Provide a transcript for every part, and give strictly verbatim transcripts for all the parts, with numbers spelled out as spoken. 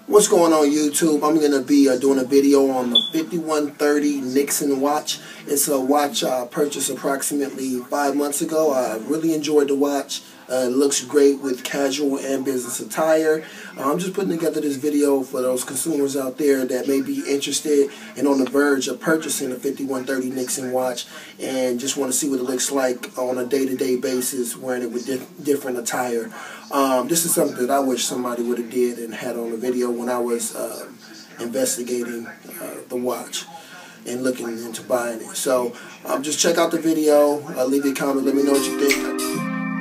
What's going on YouTube? I'm going to be uh, doing a video on the fifty-one thirty Nixon watch. It's a watch I purchased approximately five months ago. I really enjoyed the watch. Uh, it looks great with casual and business attire. Uh, I'm just putting together this video for those consumers out there that may be interested and on the verge of purchasing a fifty-one thirty Nixon watch and just want to see what it looks like on a day-to-day basis wearing it with di different attire. Um, this is something that I wish somebody would have did and had on the video when I was uh, investigating uh, the watch and looking into buying it. So um, just check out the video, uh, leave a comment, let me know what you think.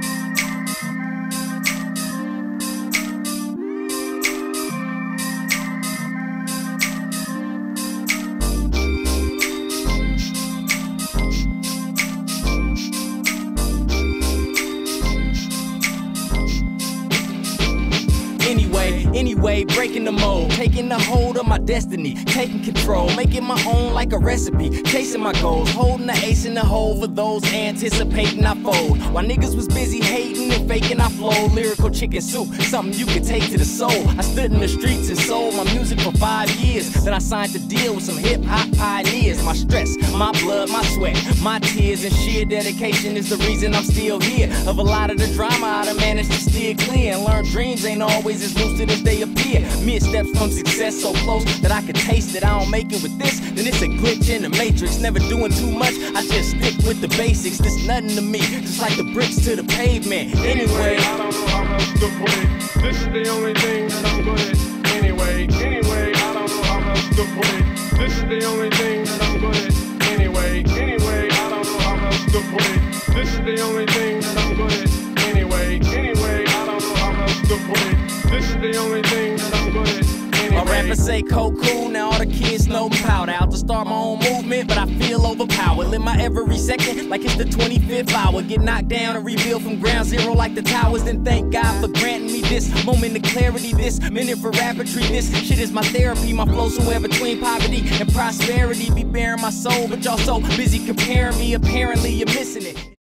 Anyway, anyway, breaking the mold, taking the hold of my destiny, taking control, making my own like a recipe, chasing my goals, holding the ace in the hole for those anticipating I fold. While niggas was busy hating and faking I flow, lyrical chicken soup, something you can take to the soul. I stood in the streets and sold my music for five years. Then I signed a deal with some hip-hop pioneers. My stress, my blood, my sweat, my tears and sheer dedication is the reason I'm still here. Of a lot of the drama I done managed to steer clear and learn dreams ain't always as lucid as they appear. Missteps from success so close that I could taste it. I don't make it with this, then it's a glitch in the matrix. Never doing too much, I just stick with the basics. This nothing to me, just like the bricks to the pavement. Anyway, I don't know how else to put it. This is the only thing that I'm good at. Anyway, anyway, I don't know how else to put it. This is the only thing that I'm good at. Anyway, anyway, I don't know how else to put it. This is the only thing that I'm good at. Anyway, anyway, I don't know how else to put it. This is the only thing that I'm good at. Anyway. My rappers say cold cool, now all the kids know me powder. Out to start my own movement, but I feel overpowered. Live my every second like it's the twenty-fifth hour. Get knocked down and rebuild from ground zero like the towers. Then thank God for granting me this moment of clarity, this minute for rapidry. This shit is my therapy, my flow somewhere between poverty and prosperity. Be bearing my soul, but y'all so busy comparing me. Apparently you're missing it.